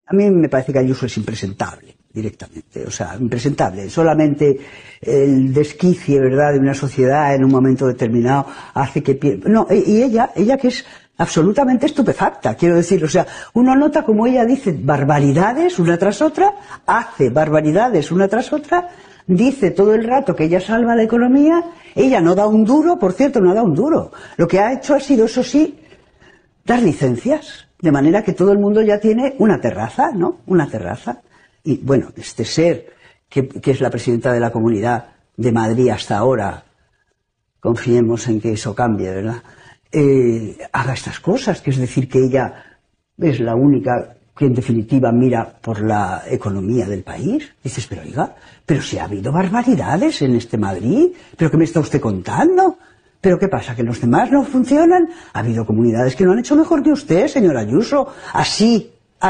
A mí me parece que Ayuso es impresentable, directamente, o sea, impresentable. Solamente el desquicie, ¿verdad?, de una sociedad en un momento determinado hace que... No, y ella que es absolutamente estupefacta, quiero decir, o sea, uno nota como ella dice barbaridades una tras otra, hace barbaridades una tras otra, dice todo el rato que ella salva la economía, ella no da un duro, por cierto, no da un duro. Lo que ha hecho ha sido, eso sí, dar licencias. De manera que todo el mundo ya tiene una terraza, ¿no? Una terraza. Y bueno, este ser, que es la presidenta de la Comunidad de Madrid hasta ahora, confiemos en que eso cambie, ¿verdad? Haga estas cosas, que es decir, que ella es la única que en definitiva mira por la economía del país. Dices, pero oiga, pero si ha habido barbaridades en este Madrid, ¿pero qué me está usted contando? ¿Pero qué pasa? ¿Que los demás no funcionan? Ha habido comunidades que lo han hecho mejor que usted, señor Ayuso. Así.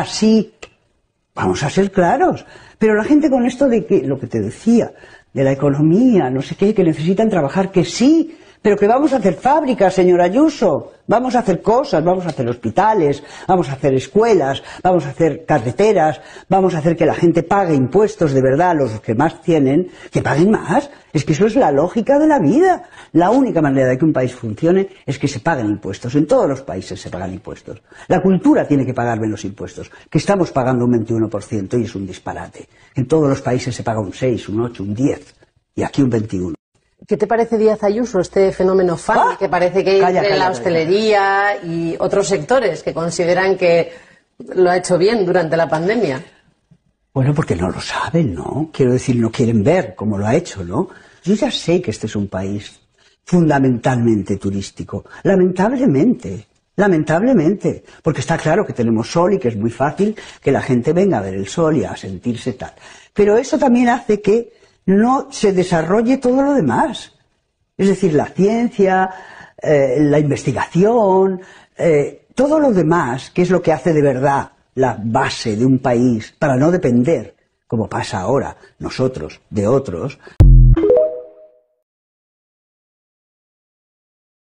Vamos a ser claros. Pero la gente con esto de que, lo que te decía, de la economía, no sé qué, que necesitan trabajar, que sí, pero que vamos a hacer fábricas, señor Ayuso. Vamos a hacer cosas, vamos a hacer hospitales, vamos a hacer escuelas, vamos a hacer carreteras, vamos a hacer que la gente pague impuestos de verdad, los que más tienen, que paguen más. Es que eso es la lógica de la vida. La única manera de que un país funcione es que se paguen impuestos. En todos los países se pagan impuestos. La cultura tiene que pagar menos impuestos, que estamos pagando un 21% y es un disparate. En todos los países se paga un 6, un 8, un 10 y aquí un 21%. ¿Qué te parece, Díaz Ayuso, este fenómeno fan que parece que hay entre la hostelería y otros sectores que consideran que lo ha hecho bien durante la pandemia? Bueno, porque no lo saben, ¿no? Quiero decir, no quieren ver cómo lo ha hecho, ¿no? Yo ya sé que este es un país fundamentalmente turístico, lamentablemente, porque está claro que tenemos sol y que es muy fácil que la gente venga a ver el sol y a sentirse tal. Pero eso también hace que no se desarrolle todo lo demás. Es decir, la ciencia, la investigación, todo lo demás, que es lo que hace de verdad la base de un país, para no depender, como pasa ahora, nosotros, de otros.